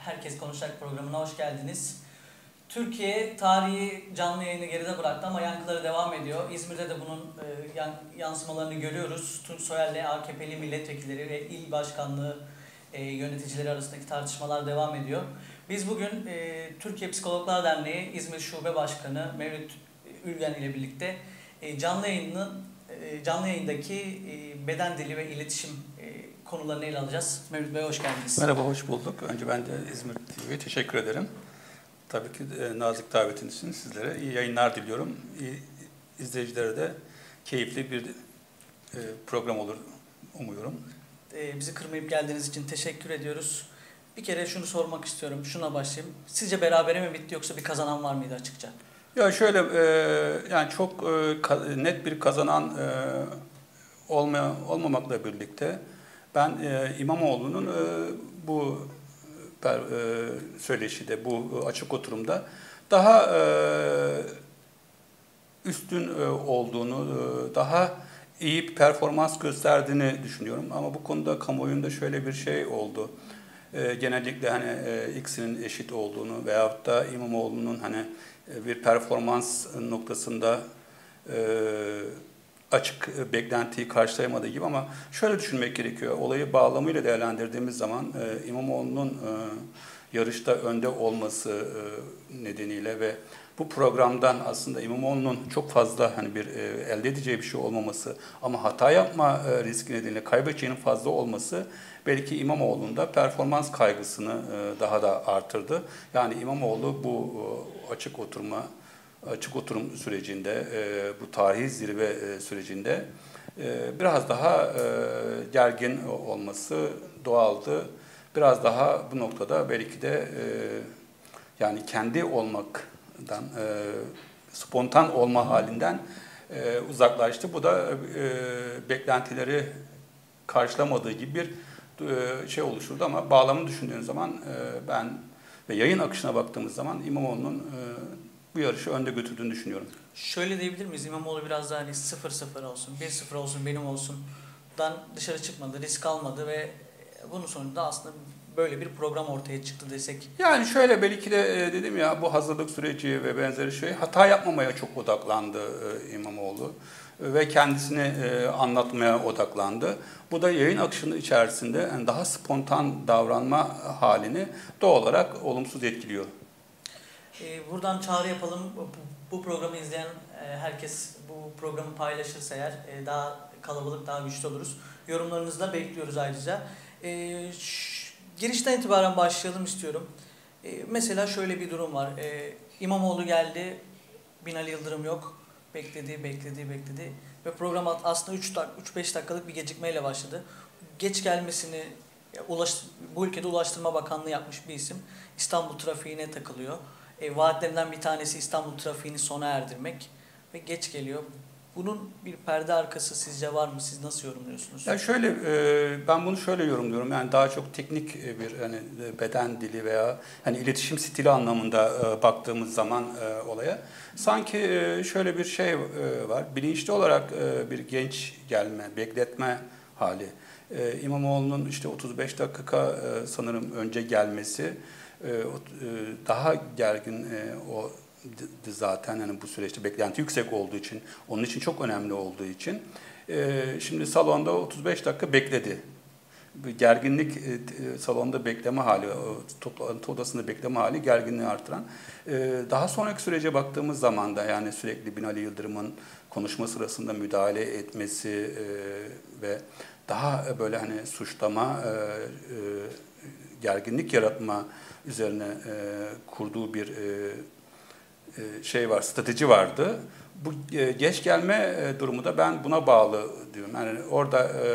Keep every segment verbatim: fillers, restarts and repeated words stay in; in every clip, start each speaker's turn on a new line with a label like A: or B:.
A: Herkes Konuşacak programına hoş geldiniz. Türkiye tarihi canlı yayını geride bıraktı ama yankıları devam ediyor. İzmir'de de bunun e, yansımalarını görüyoruz. Tunç Soyer'le A K P'li milletvekilleri ve il başkanlığı e, yöneticileri arasındaki tartışmalar devam ediyor. Biz bugün e, Türkiye Psikologlar Derneği İzmir Şube Başkanı Mevlüt Ülgen ile birlikte e, canlı yayının e, canlı yayındaki e, beden dili ve iletişim e, konularını ele alacağız. Mevlüt Bey hoş geldiniz.
B: Merhaba, hoş bulduk. Önce ben de İzmir T V'ye teşekkür ederim. Tabii ki e, nazik davetiniz için sizlere iyi yayınlar diliyorum. İyi, izleyicilere de keyifli bir e, program olur umuyorum.
A: E, bizi kırmayıp geldiğiniz için teşekkür ediyoruz. Bir kere şunu sormak istiyorum, şuna başlayayım. Sizce berabere mi bitti yoksa bir kazanan var mıydı açıkça?
B: Ya şöyle, e, yani çok e, net bir kazanan e, olmaya, olmamakla birlikte ben e, İmamoğlu'nun e, bu e, söyleşide, bu açık oturumda daha e, üstün e, olduğunu, e, daha iyi bir performans gösterdiğini düşünüyorum. Ama bu konuda kamuoyunda şöyle bir şey oldu. E, genellikle hani e, ikisinin eşit olduğunu veyahut da İmamoğlu'nun hani e, bir performans noktasında e, açık beklentiyi karşılayamadığı gibi, ama şöyle düşünmek gerekiyor. Olayı bağlamıyla değerlendirdiğimiz zaman e, İmamoğlu'nun e, yarışta önde olması e, nedeniyle ve bu programdan aslında İmamoğlu'nun çok fazla hani bir e, elde edeceği bir şey olmaması ama hata yapma e, riski nedeniyle kaybedeceğinin fazla olması belki İmamoğlu'nda performans kaygısını e, daha da artırdı. Yani İmamoğlu bu e, açık oturma açık oturum sürecinde, e, bu tarihi zirve e, sürecinde e, biraz daha e, gergin olması doğaldı. Biraz daha bu noktada belki de e, yani kendi olmaktan, e, spontan olma halinden e, uzaklaştı. Bu da e, beklentileri karşılamadığı gibi bir e, şey oluşturdu, ama bağlamını düşündüğün zaman e, ben ve yayın akışına baktığımız zaman İmamoğlu'nun e, bu yarışı önde götürdüğünü düşünüyorum.
A: Şöyle diyebilir miyiz? İmamoğlu biraz daha hani sıfır sıfır olsun, bir sıfır olsun, benim olsun dan dışarı çıkmadı, risk almadı ve bunun sonunda aslında böyle bir program ortaya çıktı desek.
B: Yani şöyle, belki de dedim ya, bu hazırlık süreci ve benzeri şey, hata yapmamaya çok odaklandı İmamoğlu ve kendisini anlatmaya odaklandı. Bu da yayın akışının içerisinde yani daha spontan davranma halini doğal olarak olumsuz etkiliyor.
A: Buradan çağrı yapalım. Bu programı izleyen herkes bu programı paylaşırsa eğer daha kalabalık, daha güçlü oluruz. Yorumlarınızı da bekliyoruz ayrıca. Girişten itibaren başlayalım istiyorum. Mesela şöyle bir durum var. İmamoğlu geldi, Binali Yıldırım yok. Bekledi, bekledi, bekledi. Ve program aslında üç beş dakikalık bir gecikmeyle başladı. Geç gelmesini ulaş, bu ülkede Ulaştırma Bakanlığı yapmış bir isim. İstanbul trafiğine takılıyor. E, vaatlerinden bir tanesi İstanbul trafiğini sona erdirmek ve geç geliyor. Bunun bir perde arkası sizce var mı? Siz nasıl yorumluyorsunuz?
B: Ya şöyle, ben bunu şöyle yorumluyorum. Yani daha çok teknik bir hani beden dili veya hani iletişim stili anlamında baktığımız zaman olaya, sanki şöyle bir şey var. Bilinçli olarak bir genç gelme, bekletme hali. İmamoğlu'nun işte otuz beş dakika sanırım önce gelmesi daha gergin o zaten hani bu süreçte beklenti yüksek olduğu için, onun için çok önemli olduğu için şimdi salonda otuz beş dakika bekledi. Gerginlik, salonda bekleme hali, toplantı odasında bekleme hali gerginliği artıran. Daha sonraki sürece baktığımız zaman da yani sürekli Binali Yıldırım'ın konuşma sırasında müdahale etmesi ve daha böyle hani suçlama, gerginlik yaratma üzerine kurduğu bir şey var, strateji vardı. Bu geç gelme durumu da ben buna bağlı diyorum. Yani orada e,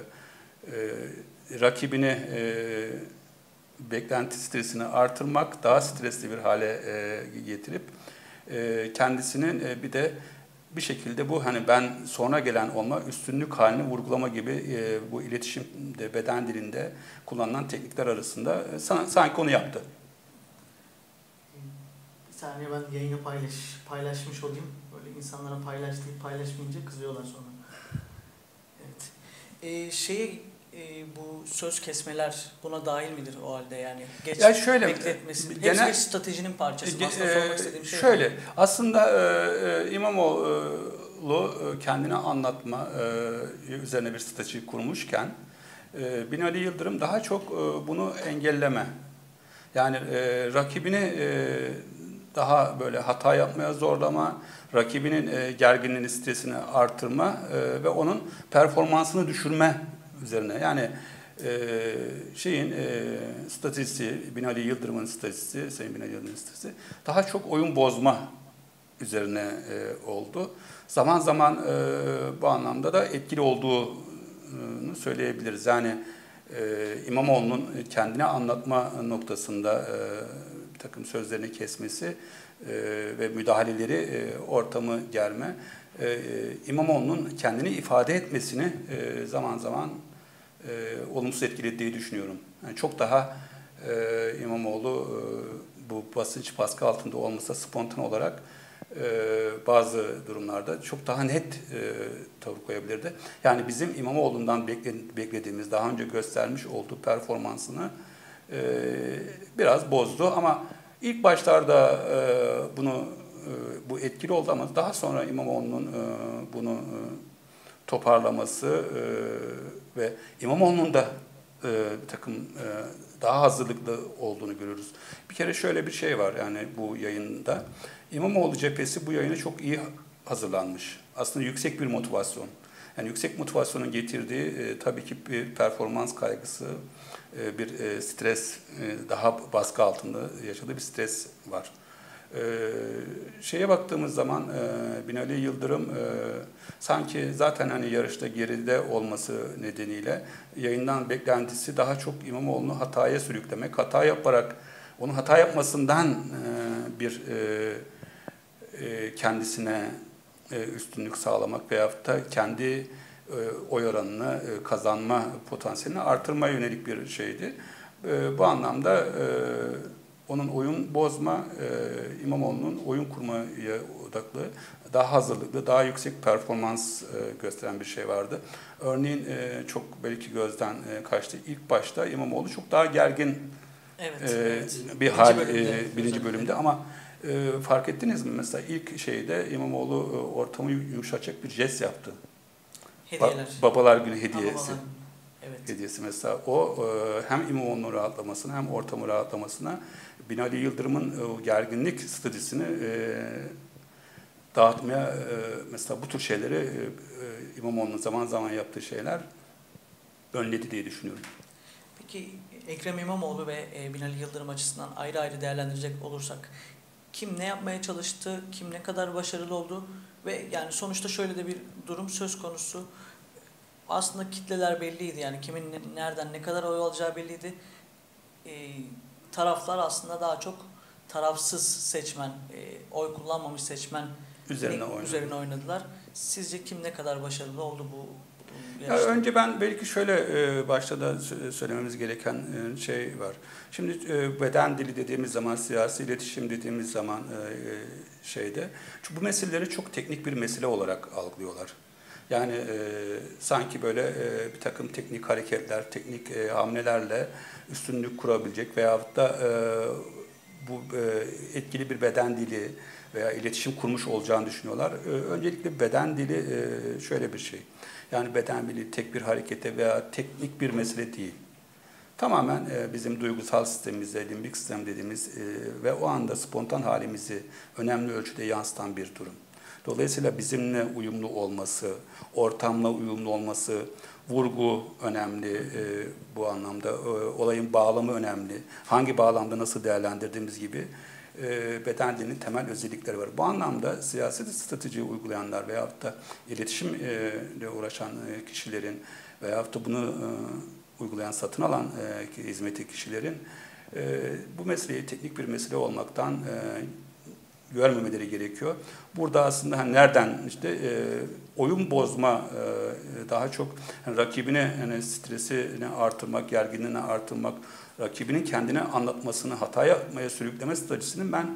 B: e, rakibini e, beklenti stresini artırmak, daha stresli bir hale e, getirip e, kendisinin e, bir de bir şekilde bu hani ben sonra gelen olma, üstünlük halini vurgulama gibi e, bu iletişimde, beden dilinde kullanılan teknikler arasında e, sanki onu yaptı.
A: Bir saniye ben yayını paylaş, paylaşmış olayım. Böyle insanlara paylaş deyip paylaşmayınca kızıyorlar sonra. Evet. Ee, şeyi, e, bu söz kesmeler buna dahil midir o halde yani? Geç
B: Ya şöyle,
A: bekletmesi. Hepsi
B: genel,
A: bir stratejinin parçası.
B: e,
A: Aslında sormak istediğim şey
B: şöyle,
A: bu.
B: aslında e, İmamoğlu kendini anlatma e, üzerine bir strateji kurmuşken e, Binali Yıldırım daha çok e, bunu engelleme. Yani e, rakibini e, daha böyle hata yapmaya zorlama, rakibinin e, gerginliğini, stresini artırma e, ve onun performansını düşürme üzerine. Yani e, şeyin e, stratejisi, Binali Yıldırım'ın stratejisi, Sayın Binali Yıldırım'ın stratejisi daha çok oyun bozma üzerine e, oldu. Zaman zaman e, bu anlamda da etkili olduğunu söyleyebiliriz. Yani e, İmamoğlu'nun kendine anlatma noktasında e, bir takım sözlerini kesmesi e, ve müdahaleleri e, ortamı germe, e, İmamoğlu'nun kendini ifade etmesini e, zaman zaman e, olumsuz etkilediği düşünüyorum. Yani çok daha e, İmamoğlu e, bu basınç baskı altında olmasa spontan olarak Ee, bazı durumlarda çok daha net e, tavır koyabilirdi. Yani bizim İmamoğlu'ndan beklediğimiz, daha önce göstermiş olduğu performansını e, biraz bozdu. Ama ilk başlarda e, bunu e, bu etkili oldu ama daha sonra İmamoğlu'nun e, bunu e, toparlaması e, ve İmamoğlu'nun da e, bir takım e, daha hazırlıklı olduğunu görürüz. Bir kere şöyle bir şey var yani bu yayında. İmamoğlu cephesi bu yayına çok iyi hazırlanmış. Aslında yüksek bir motivasyon. Yani yüksek motivasyonun getirdiği e, tabii ki bir performans kaygısı, e, bir e, stres, e, daha baskı altında yaşadığı bir stres var. E, şeye baktığımız zaman e, Binali Yıldırım e, sanki zaten hani yarışta geride olması nedeniyle yayından beklentisi daha çok İmamoğlu'nu hataya sürüklemek, hata yaparak onun hata yapmasından e, bir e, e, kendisine e, üstünlük sağlamak veyahut da kendi e, oy oranını e, kazanma potansiyelini artırmaya yönelik bir şeydi. E, bu anlamda e, onun oyun bozma, e, İmamoğlu'nun oyun kurmaya odaklı, daha hazırlıklı, daha yüksek performans e, gösteren bir şey vardı. Örneğin e, çok belki gözden e, kaçtı. İlk başta İmamoğlu çok daha gergin
A: Evet,
B: e,
A: evet.
B: bir
A: Birinci
B: hal
A: bölümde,
B: e, birinci bölümde ama e, fark ettiniz mi? Mesela ilk şeyde İmamoğlu e, ortamı yumuşatacak bir jest yaptı.
A: Hediyeler.
B: Ba- Babalar Günü hediyesi.
A: Ha, babalar. Evet.
B: Hediyesi mesela o e, hem İmamoğlu'nun rahatlamasına hem ortamı rahatlamasına Binali Yıldırım'ın e, o gerginlik stratejisini e, dağıtmaya e, mesela bu tür şeyleri e, e, İmamoğlu'nun zaman zaman yaptığı şeyler önledi diye düşünüyorum.
A: Peki Ekrem İmamoğlu ve e, Binali Yıldırım açısından ayrı ayrı değerlendirecek olursak kim ne yapmaya çalıştı, kim ne kadar başarılı oldu ve yani sonuçta şöyle de bir durum söz konusu. Aslında kitleler belliydi yani kimin ne- nereden ne kadar oy alacağı belliydi. E, taraflar aslında daha çok tarafsız seçmen, e, oy kullanmamış seçmen
B: Üzerine oynadı.
A: üzerine oynadılar. Sizce kim ne kadar başarılı oldu bu bu
B: Ya
A: yarışta?
B: önce ben belki şöyle e, başta da sö- söylememiz gereken e, şey var. Şimdi e, beden dili dediğimiz zaman, siyasi iletişim dediğimiz zaman e, e, şeyde, çünkü bu meseleleri çok teknik bir mesele olarak algılıyorlar. Yani e, sanki böyle e, bir takım teknik hareketler, teknik e, hamlelerle üstünlük kurabilecek veyahut da e, bu e, etkili bir beden dili veya iletişim kurmuş olacağını düşünüyorlar. E, öncelikle beden dili e, şöyle bir şey. Yani beden dili tek bir harekete veya teknik bir mesele değil. Tamamen e, bizim duygusal sistemimize, limbik sistem dediğimiz e, ve o anda spontan halimizi önemli ölçüde yansıtan bir durum. Dolayısıyla bizimle uyumlu olması, ortamla uyumlu olması, vurgu önemli e, bu anlamda, e, olayın bağlamı önemli. Hangi bağlamda nasıl değerlendirdiğimiz gibi e, beden dilinin temel özellikleri var. Bu anlamda siyasi strateji uygulayanlar veyahut da iletişimle uğraşan e, kişilerin veyahut da bunu e, uygulayan, satın alan e, hizmeti kişilerin e, bu meseleyi teknik bir mesele olmaktan e, görmemeleri gerekiyor. Burada aslında hani nereden işte e, oyun bozma e, daha çok yani rakibine yani stresini artırmak, gerginliğini artırmak, rakibinin kendine anlatmasını, hata yapmaya sürükleme stratejisinin ben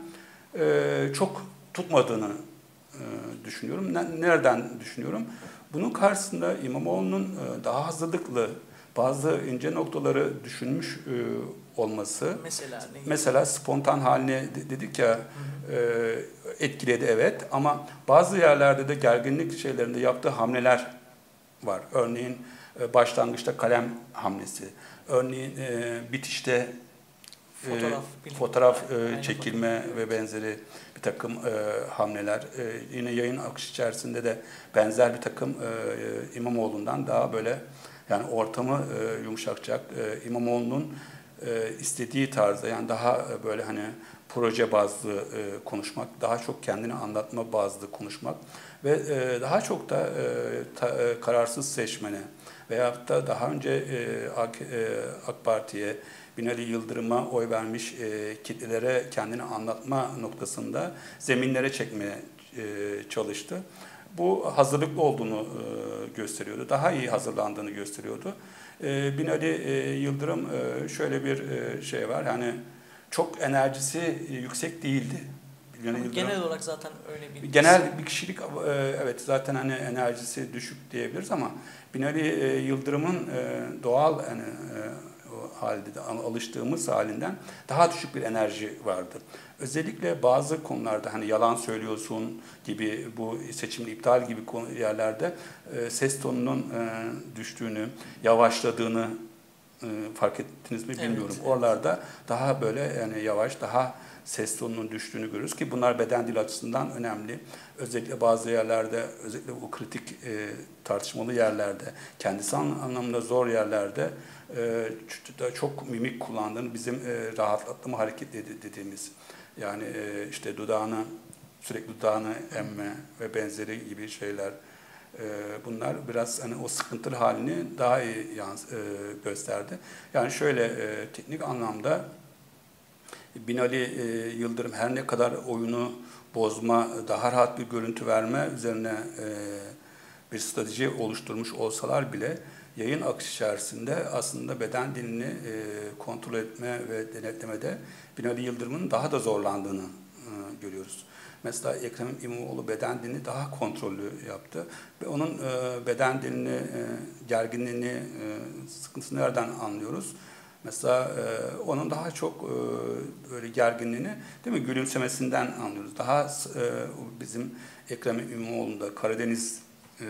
B: e, çok tutmadığını e, düşünüyorum. Ne, nereden düşünüyorum? Bunun karşısında İmamoğlu'nun e, daha hazırlıklı, bazı ince noktaları düşünmüş e, olması.
A: Mesela ne gibi?
B: Mesela spontan haline dedik ya, e, etkiledi evet, ama bazı yerlerde de gerginlik şeylerinde yaptığı hamleler var. Örneğin e, başlangıçta kalem hamlesi, örneğin e, bitişte
A: Fotoğraf,
B: e,
A: bilim.
B: fotoğraf e,
A: Aynen,
B: çekilme
A: fotoğraf.
B: ve benzeri bir takım e, hamleler. E, yine yayın akışı içerisinde de benzer bir takım e, İmamoğlu'ndan daha böyle, yani ortamı e, yumuşatacak, e, İmamoğlu'nun e, istediği tarzda, yani daha e, böyle hani proje bazlı e, konuşmak, daha çok kendini anlatma bazlı konuşmak ve e, daha çok da e, ta, e, kararsız seçmene veyahut da daha önce e, AK, e, AK Parti'ye, Binali Yıldırım'a oy vermiş e, kitlelere kendini anlatma noktasında zeminlere çekmeye e, çalıştı. Bu hazırlıklı olduğunu e, gösteriyordu. Daha iyi hazırlandığını gösteriyordu. E, Binali e, Yıldırım e, şöyle bir e, şey var. Yani çok enerjisi yüksek değildi. Binali
A: Ama
B: Yıldırım,
A: genel olarak zaten öyle bir
B: genel
A: isim.
B: bir kişilik, e, evet zaten hani enerjisi düşük diyebiliriz, ama Binali e, Yıldırım'ın e, doğal hani e, o halde de alıştığımız halinden daha düşük bir enerji vardı. Özellikle bazı konularda hani yalan söylüyorsun gibi, bu seçimin iptal gibi yerlerde e, ses tonunun e, düştüğünü, yavaşladığını e, fark ettiniz mi bilmiyorum.
A: Evet, evet.
B: Oralarda daha böyle yani yavaş, daha ses tonunun düştüğünü görürüz ki bunlar beden dili açısından önemli. Özellikle bazı yerlerde, özellikle bu kritik e, tartışmalı yerlerde, kendisi anlamında zor yerlerde e, çok mimik kullandığını, bizim e, rahatlatma hareketleri dediğimiz, yani e, işte dudağını, sürekli dudağını emme ve benzeri gibi şeyler, e, bunlar biraz hani o sıkıntılı halini daha iyi yans, e, gösterdi. Yani şöyle e, teknik anlamda Binali e, Yıldırım her ne kadar oyunu bozma, daha rahat bir görüntü verme üzerine e, bir strateji oluşturmuş olsalar bile, yayın akışı içerisinde aslında beden dilini e, kontrol etme ve denetlemede Binali Yıldırım'ın daha da zorlandığını e, görüyoruz. Mesela Ekrem İmamoğlu beden dilini daha kontrollü yaptı ve onun e, beden dilini, e, gerginliğini, e, sıkıntısını nereden anlıyoruz? Mesela e, onun daha çok e, böyle gerginliğini, değil mi, gülümsemesinden anlıyoruz. Daha e, bizim Ekrem İmamoğlu'nda Karadeniz e,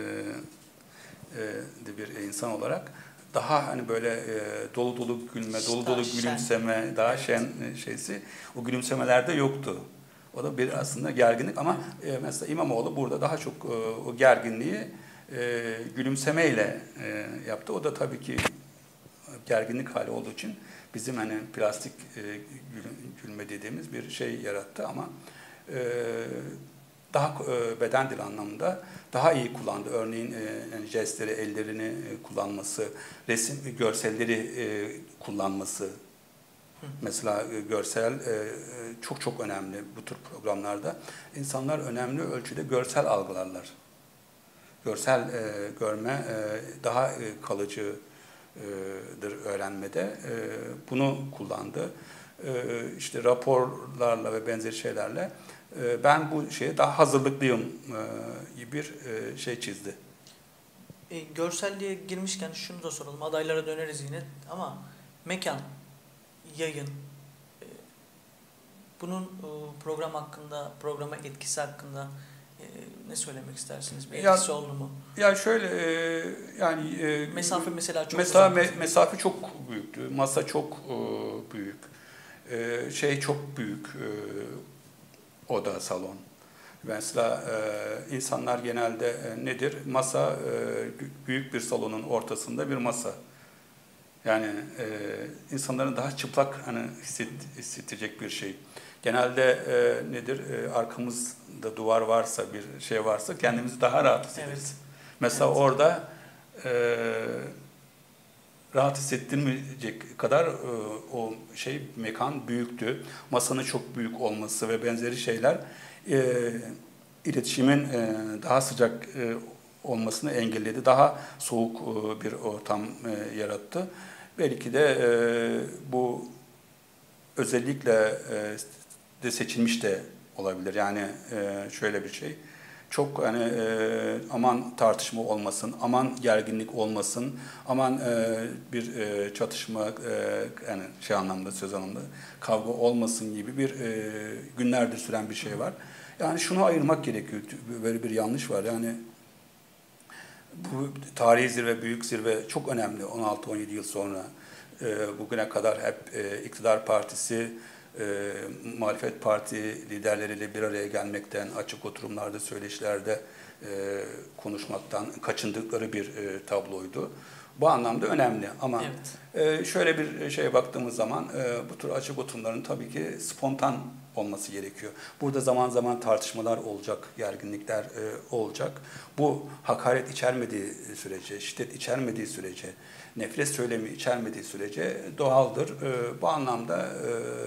B: e, bir insan olarak daha hani böyle e, dolu dolu gülme, dolu dolu
A: Daha
B: gülümseme,
A: şen.
B: daha
A: Evet.
B: şen şeysi o gülümsemelerde yoktu. O da bir aslında gerginlik, ama e, mesela İmamoğlu burada daha çok e, o gerginliği e, gülümsemeyle e, yaptı. O da tabii ki gerginlik hali olduğu için bizim hani plastik e, gülme dediğimiz bir şey yarattı, ama e, daha e, beden dili anlamında daha iyi kullandı. Örneğin e, yani jestleri, ellerini e, kullanması, resim görselleri e, kullanması. Mesela e, görsel e, çok çok önemli bu tür programlarda. İnsanlar önemli ölçüde görsel algılarlar. Görsel e, görme e, daha e, kalıcı dır öğrenmede. Bunu kullandı. İşte raporlarla ve benzeri şeylerle ben bu şeye daha hazırlıklıyım gibi bir şey çizdi.
A: E, görselliğe girmişken şunu da soralım. Adaylara döneriz yine. Ama mekan, yayın, e, bunun e, program hakkında, programa etkisi hakkında e, ne söylemek istersiniz? Bir etkisi ya, oldu mu?
B: Ya şöyle e, yani e,
A: mesafe mesela çok
B: mesela
A: uzak.
B: Me, mesafe çok büyüktü. Masa çok e, büyük. E, şey çok büyük. E, oda, salon. Mesela e, insanlar genelde e, nedir? Masa e, büyük bir salonun ortasında bir masa. Yani e, insanların daha çıplak hani hisset, hissedecek bir şey. Genelde e, nedir? E, arkamızda duvar varsa, bir şey varsa kendimizi daha rahat hissederiz. Evet. Mesela evet. Orada e, rahat hissettirmeyecek kadar e, o şey mekan büyüktü. Masanın çok büyük olması ve benzeri şeyler e, iletişimin e, daha sıcak e, olmasını engelledi. Daha soğuk e, bir ortam e, yarattı. Belki de e, bu özellikle e, de seçilmiş de olabilir. Yani e, şöyle bir şey. çok hani e, aman tartışma olmasın, aman gerginlik olmasın, aman e, bir e, çatışma e, yani şey anlamda söz anlamda kavga olmasın gibi bir e, günlerdir süren bir şey var. Yani şunu ayırmak gerekiyor. Böyle bir yanlış var. Yani bu tarihi zirve, büyük zirve çok önemli. on altı on yedi yıl sonra e, bugüne kadar hep e, iktidar partisi, e, muhalefet parti liderleriyle bir araya gelmekten, açık oturumlarda, söyleşilerde e, konuşmaktan kaçındıkları bir e, tabloydu. Bu anlamda önemli ama
A: Evet.
B: e, şöyle bir şeye baktığımız zaman e, bu tür açık oturumların tabii ki spontan olması gerekiyor. Burada zaman zaman tartışmalar olacak, gerginlikler e, olacak. Bu hakaret içermediği sürece, şiddet içermediği sürece, nefret söylemi içermediği sürece doğaldır. E, bu anlamda e,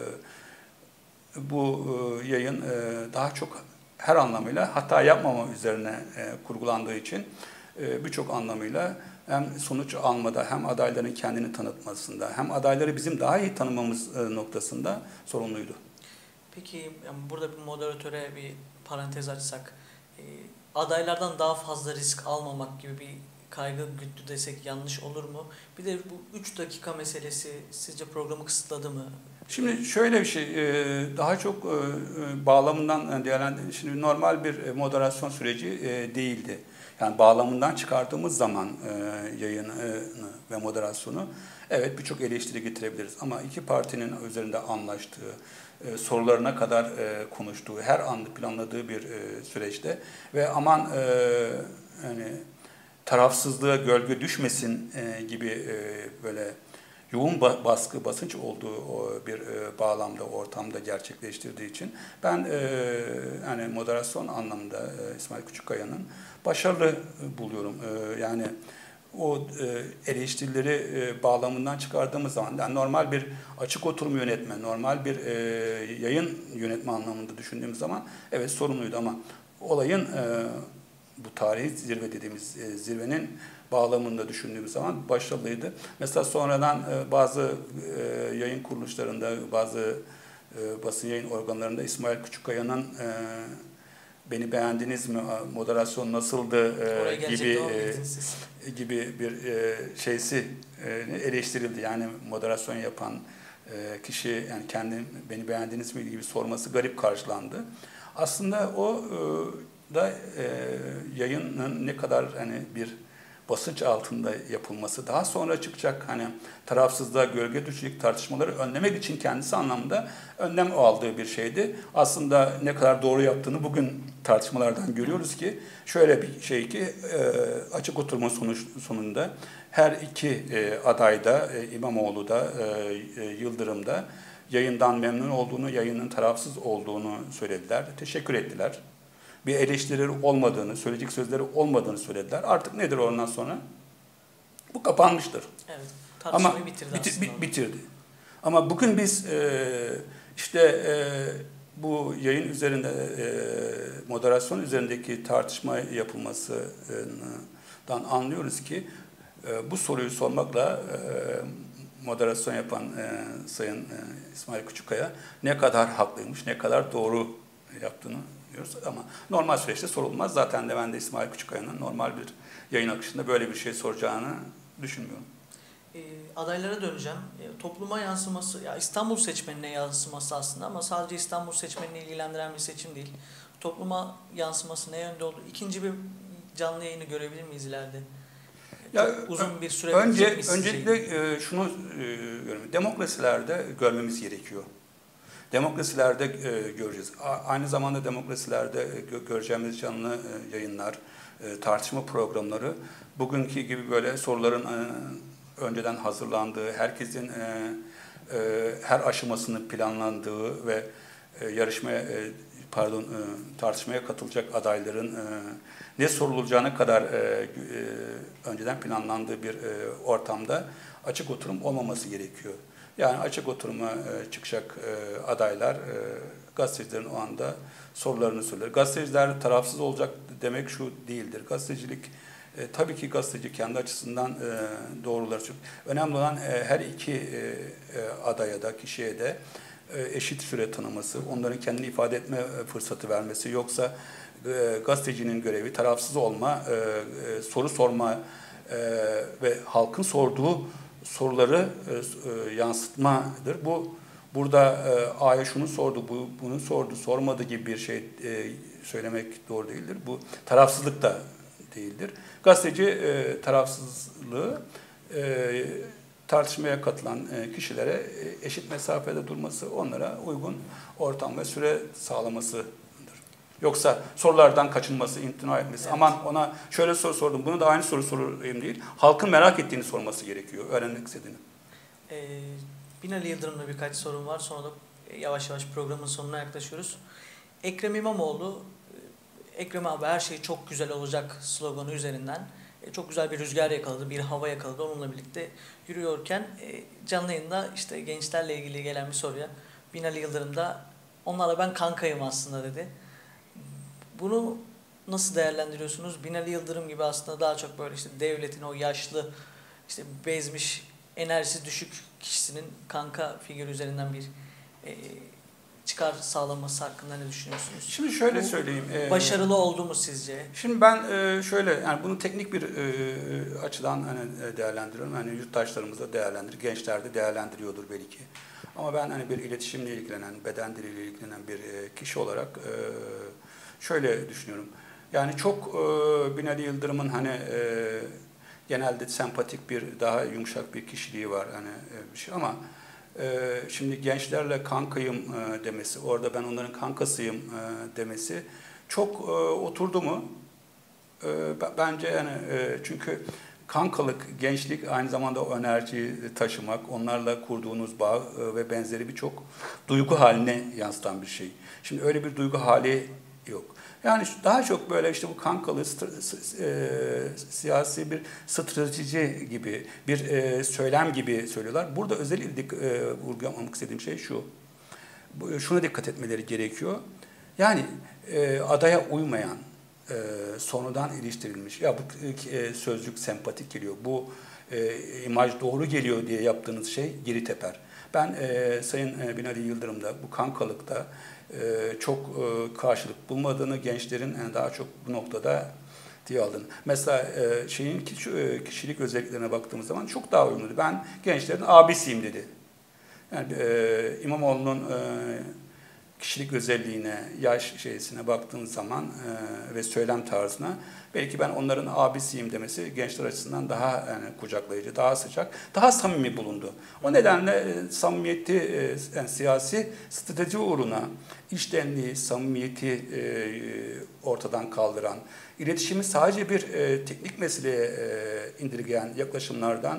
B: bu e, yayın e, daha çok her anlamıyla hata yapmama üzerine e, kurgulandığı için e, birçok anlamıyla hem sonuç almada hem adayların kendini tanıtmasında hem adayları bizim daha iyi tanımamız e, noktasında sorumluydu.
A: Peki yani burada bir moderatöre bir parantez açsak, e, adaylardan daha fazla risk almamak gibi bir kaygı güttü desek yanlış olur mu? Bir de bu üç dakika meselesi sizce programı kısıtladı mı?
B: Şimdi şöyle bir şey, e, daha çok e, bağlamından değerlendir. Şimdi normal bir moderasyon süreci e, değildi. Yani bağlamından çıkardığımız zaman e, yayını ve moderasyonu evet birçok eleştiri getirebiliriz. Ama iki partinin üzerinde anlaştığı, e, sorularına kadar e, konuştuğu, her anda planladığı bir e, süreçte ve aman e, yani tarafsızlığa gölge düşmesin e, gibi e, böyle yoğun baskı, basınç olduğu bir bağlamda, ortamda gerçekleştirdiği için ben yani moderasyon anlamında İsmail Küçükkaya'nın başarılı buluyorum. Yani o eleştirileri bağlamından çıkardığımız zaman, yani normal bir açık oturum yönetme, normal bir yayın yönetme anlamında düşündüğümüz zaman evet sorumluydu ama olayın bu tarihi zirve dediğimiz zirvenin bağlamında düşündüğümüz zaman başarılıydı. Mesela sonradan bazı yayın kuruluşlarında, bazı basın yayın organlarında İsmail Küçükkaya'nın beni beğendiniz mi, moderasyon nasıldı gibi gibi bir şeysi eleştirildi. Yani moderasyon yapan kişi yani kendi beni beğendiniz mi gibi sorması garip karşılandı. Aslında o da yayının ne kadar hani bir basınç altında yapılması, daha sonra çıkacak hani tarafsızlığa gölge düşecek tartışmaları önlemek için kendisi anlamda önlem aldığı bir şeydi. Aslında ne kadar doğru yaptığını bugün tartışmalardan görüyoruz ki şöyle bir şey ki açık oturma sonuç, sonunda her iki aday da İmamoğlu da Yıldırım da yayından memnun olduğunu, yayının tarafsız olduğunu söylediler. Teşekkür ettiler. Bir eleştirileri olmadığını, söyleyecek sözleri olmadığını söylediler. Artık nedir ondan sonra? Bu kapanmıştır.
A: Evet, tartışmayı
B: Ama
A: bitirdi
B: biti,
A: aslında.
B: bitirdi. Ama bugün biz e, işte e, bu yayın üzerinde, e, moderasyon üzerindeki tartışma yapılmasından anlıyoruz ki e, bu soruyu sormakla e, moderasyon yapan e, Sayın e, İsmail Küçükkaya ne kadar haklıymış, ne kadar doğru yaptığını diyoruz. Ama normal süreçte sorulmaz. Zaten de ben de İsmail Küçükkaya'nın normal bir yayın akışında böyle bir şey soracağını düşünmüyorum.
A: E, adaylara döneceğim. E, topluma yansıması, ya İstanbul seçmenine yansıması aslında ama sadece İstanbul seçmenini ilgilendiren bir seçim değil. Topluma yansıması ne yönde oldu? İkinci bir canlı yayını görebilir miyiz ileride?
B: Ya,
A: Çok uzun bir süre
B: önce öncelikle e, şunu e, görmemiz, demokrasilerde görmemiz gerekiyor. Demokrasilerde e, göreceğiz. A, aynı zamanda demokrasilerde e, göreceğimiz canlı e, yayınlar, e, tartışma programları bugünkü gibi böyle soruların e, önceden hazırlandığı, herkesin e, e, her aşamasının planlandığı ve e, yarışmaya e, pardon e, tartışmaya katılacak adayların e, ne sorulacağına kadar e, e, önceden planlandığı bir e, ortamda açık oturum olmaması gerekiyor. Yani açık oturuma e, çıkacak e, adaylar, e, gazetecilerin o anda sorularını söyler. Gazeteciler tarafsız olacak demek şu değildir. Gazetecilik, e, tabii ki gazeteci kendi açısından e, doğruları söylüyor. Önemli olan e, her iki e, e, adaya da, kişiye de eşit süre tanıması, onların kendini ifade etme fırsatı vermesi, yoksa gazetecinin görevi tarafsız olma, soru sorma ve halkın sorduğu soruları yansıtmadır. Bu burada A'ya şunu sordu, bu bunu sordu, sormadı gibi bir şey söylemek doğru değildir. Bu tarafsızlık da değildir. Gazeteci tarafsızlığı tartışmaya katılan kişilere eşit mesafede durması, onlara uygun ortam ve süre sağlamasıdır. Yoksa sorulardan kaçınması, imtina etmesi, evet. Aman ona şöyle soru sordum, bunu da aynı soru sorayım değil. Halkın merak ettiğini sorması gerekiyor, öğrenmek istediğini.
A: Ee, Binali Yıldırım'la birkaç sorun var, sonra da yavaş yavaş programın sonuna yaklaşıyoruz. Ekrem İmamoğlu, Ekrem abi her şey çok güzel olacak sloganı üzerinden çok güzel bir rüzgar yakaladı, bir hava yakaladı. Onunla birlikte yürüyorken canlı yayında işte gençlerle ilgili gelen bir soruya Binali Yıldırım da onlarla ben kankayım aslında dedi. Bunu nasıl değerlendiriyorsunuz? Binali Yıldırım gibi aslında daha çok böyle işte devletin o yaşlı, işte bezmiş, enerjisi düşük kişisinin kanka figürü üzerinden bir e, çıkar sağlaması hakkında ne düşünüyorsunuz?
B: Şimdi şöyle Bu, söyleyeyim.
A: Başarılı e, oldu mu sizce?
B: Şimdi ben e, şöyle, yani bunu teknik bir e, açıdan hani değerlendiriyorum. Hani yurttaşlarımız da değerlendirir, gençler de değerlendiriyordur belki. Ama ben hani bir iletişimle ilgilenen, beden diliyle ilgilenen bir e, kişi olarak e, şöyle düşünüyorum. Yani çok e, Binali Yıldırım'ın hani e, genelde sempatik bir, daha yumuşak bir kişiliği var hani e, bir şey, ama e, şimdi gençlerle kankayım e, demesi, orada ben onların kankasıyım e, demesi çok e, oturdu mu? E, bence yani e, çünkü kankalık, gençlik aynı zamanda o enerjiyi taşımak, onlarla kurduğunuz bağ e, ve benzeri birçok duygu haline yansıtan bir şey. Şimdi öyle bir duygu hali yok. Yani daha çok böyle işte bu kankalı e, siyasi bir strateji gibi, bir e, söylem gibi söylüyorlar. Burada özellikle e, vurgulamak istediğim şey şu. Şuna dikkat etmeleri gerekiyor. Yani e, adaya uymayan, e, sonradan iliştirilmiş, ya bu e, sözcük sempatik geliyor, bu e, imaj doğru geliyor diye yaptığınız şey geri teper. Ben e, Sayın Binali Yıldırım'da bu kankalıkta çok karşılık bulmadığını, gençlerin daha çok bu noktada diye aldığını. Mesela şeyin kişilik özelliklerine baktığımız zaman çok daha uyumluydu. Ben gençlerin abisiyim dedi. Yani İmamoğlu'nun kişilik özelliğine, yaş şeysine baktığımız zaman ve söylem tarzına belki ben onların abisiyim demesi gençler açısından daha yani kucaklayıcı, daha sıcak, daha samimi bulundu. O nedenle samimiyeti, yani siyasi strateji uğruna içtenliği, samimiyeti ortadan kaldıran, iletişimi sadece bir teknik meseleye indirgeyen yaklaşımlardan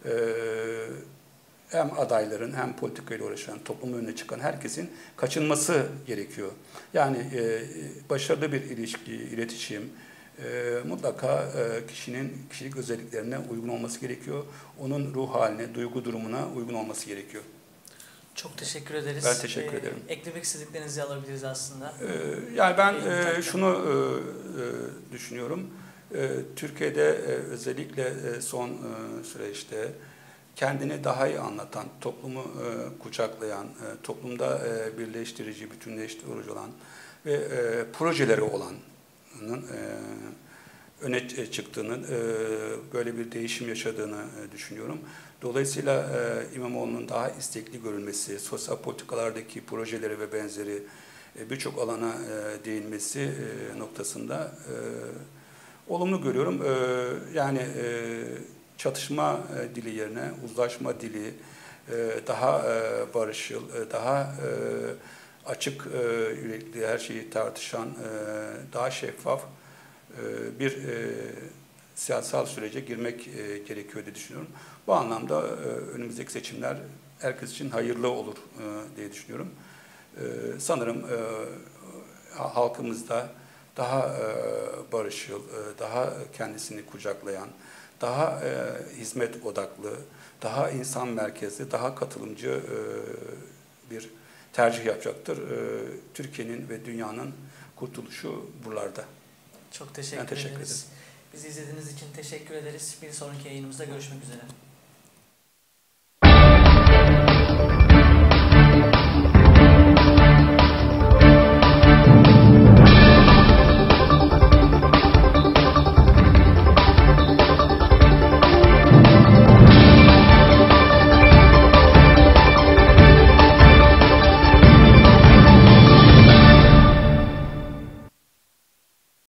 B: hem adayların hem politikayla uğraşan, toplumun önüne çıkan herkesin kaçınması gerekiyor. Yani e, başarılı bir ilişki, iletişim e, mutlaka e, kişinin kişilik özelliklerine uygun olması gerekiyor. Onun ruh haline, duygu durumuna uygun olması gerekiyor.
A: Çok teşekkür ederiz.
B: Ben teşekkür ee, ederim.
A: Eklemek istediklerinizi alabiliriz aslında.
B: Ee, yani ben e, şunu e, e, düşünüyorum. E, Türkiye'de e, özellikle e, son e, süreçte kendini daha iyi anlatan, toplumu e, kucaklayan, e, toplumda e, birleştirici, bütünleştirici olan ve e, projeleri olanın e, öne çıktığını, e, böyle bir değişim yaşadığını e, düşünüyorum. Dolayısıyla e, İmamoğlu'nun daha istekli görülmesi, sosyal politikalardaki projeleri ve benzeri e, birçok alana e, değinmesi e, noktasında e, olumlu görüyorum. E, yani e, çatışma e, dili yerine uzlaşma dili, e, daha e, barışçıl, e, daha e, açık e, yürekli, her şeyi tartışan, e, daha şeffaf e, bir e, siyasal sürece girmek e, gerekiyor diye düşünüyorum. Bu anlamda e, önümüzdeki seçimler herkes için hayırlı olur e, diye düşünüyorum. E, sanırım e, halkımızda daha e, barışçıl, e, daha kendisini kucaklayan, daha e, hizmet odaklı, daha insan merkezli, daha katılımcı e, bir tercih yapacaktır. E, Türkiye'nin ve dünyanın kurtuluşu buralarda.
A: Çok teşekkür, teşekkür ederiz. Ederim. Bizi izlediğiniz için teşekkür ederiz. Bir sonraki yayınımızda görüşmek üzere.